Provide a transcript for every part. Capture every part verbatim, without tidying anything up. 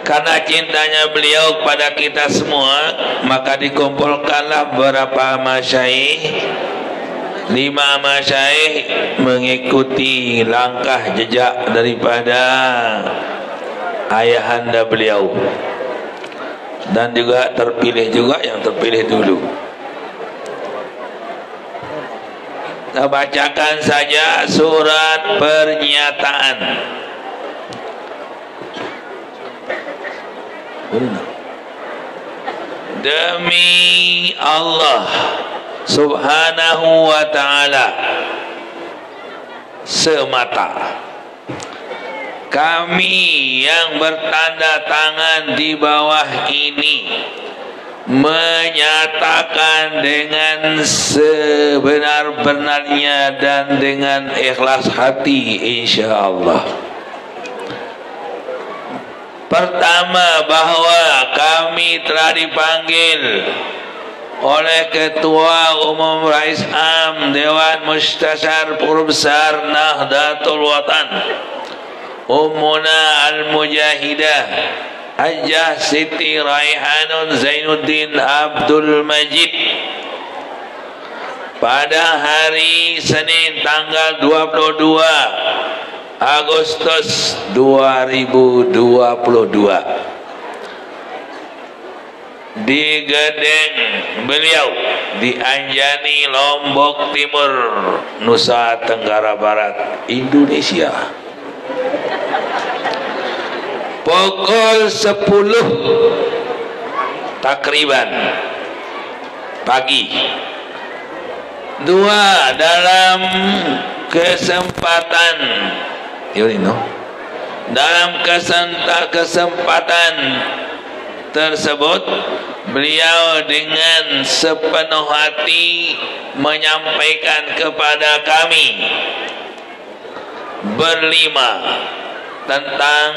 Karena cintanya beliau kepada kita semua, maka dikumpulkanlah beberapa masyayikh. Lima masyayikh mengikuti langkah jejak daripada ayahanda beliau, dan juga terpilih juga yang terpilih dulu. Kita bacakan saja surat pernyataan. Demi Allah Subhanahu wa ta'ala semata, kami yang bertanda tangan di bawah ini menyatakan dengan sebenar-benarnya dan dengan ikhlas hati, insyaallah. Pertama, bahwa kami telah dipanggil oleh Ketua Umum Rais Am Dewan Mustasyar Pengurus Besar Nahdlatul Watan Ummuna Al-Mujahidah Hajjah Siti Raihanun Zainuddin Abdul Majid pada hari Senin tanggal dua puluh dua Agustus dua ribu dua puluh dua di Gedeng beliau di Anjani, Lombok Timur, Nusa Tenggara Barat, Indonesia, pukul sepuluh takriban pagi. Dua, dalam kesempatan Yurino, dalam kesempatan tersebut beliau dengan sepenuh hati menyampaikan kepada kami berlima tentang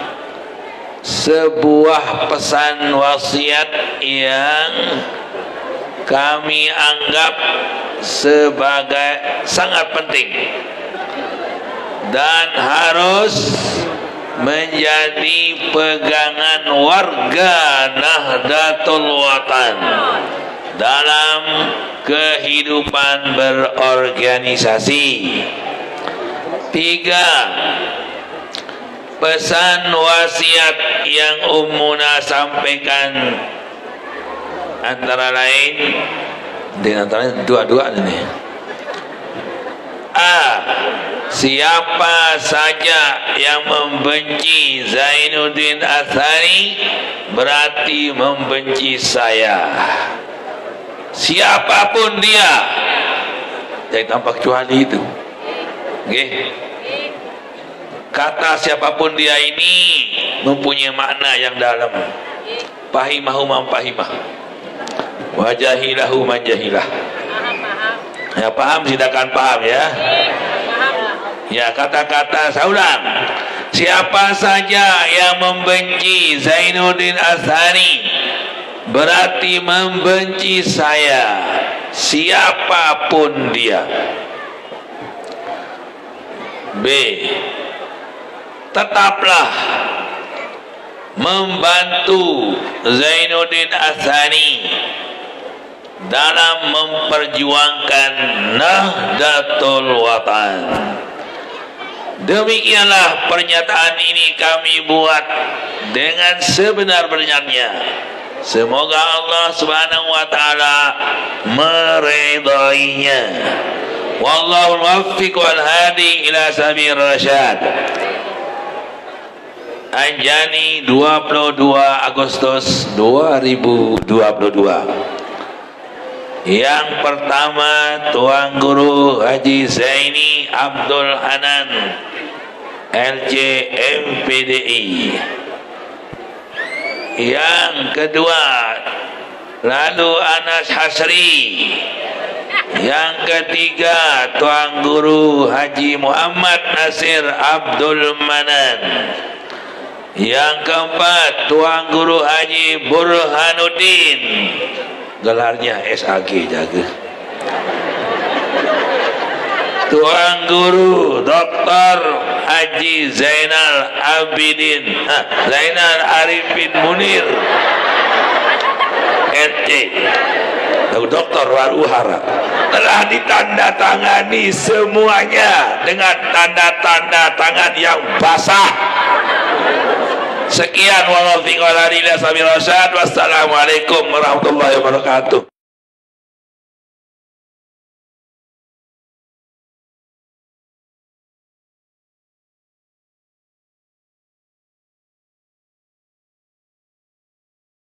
sebuah pesan wasiat yang kami anggap sebagai sangat penting dan harus menjadi pegangan warga Nahdlatul Watan dalam kehidupan berorganisasi. Tiga, pesan wasiat yang Ummuna sampaikan antara lain, di antara dua-dua ini. A. Siapa saja yang membenci Zainuddin Athari berarti membenci saya. Siapapun dia, jangan tampak kecuali itu. Okay. Kata siapapun dia ini mempunyai makna yang dalam. Pahimahu man pahimah, wajahilahu man jahilah. Ya, paham, silakan paham ya. Ya, kata-kata saya ulang. Siapa saja yang membenci Zainuddin Athari berarti membenci saya, siapapun dia. B. Tetaplah membantu Zainuddin Athari dalam memperjuangkan Nahdlatul Watan. Demikianlah pernyataan ini kami buat dengan sebenar-benarnya. Semoga Allah Subhanahu wa taala meridainya. Wallahu muwaffiq wal hadi ila sabil rasyad. Anjani, dua puluh dua Agustus dua ribu dua puluh dua. Yang pertama, Tuan Guru Haji Zaini Abdul Hanan, L C M P D I. Yang kedua, lalu Anas Hasri. Yang ketiga, Tuan Guru Haji Muhammad Nasir Abdul Manan. Yang keempat, Tuan Guru Haji Burhanuddin, gelarnya S A G jaga. Tuan Guru Doktor Haji Zainal Abidin ha, Zainal Arifin Munir R C Doktor Waluhara telah ditandatangani semuanya dengan tanda-tanda tangan yang basah. Sekian, wallahualam. Wassalamualaikum warahmatullahi wabarakatuh.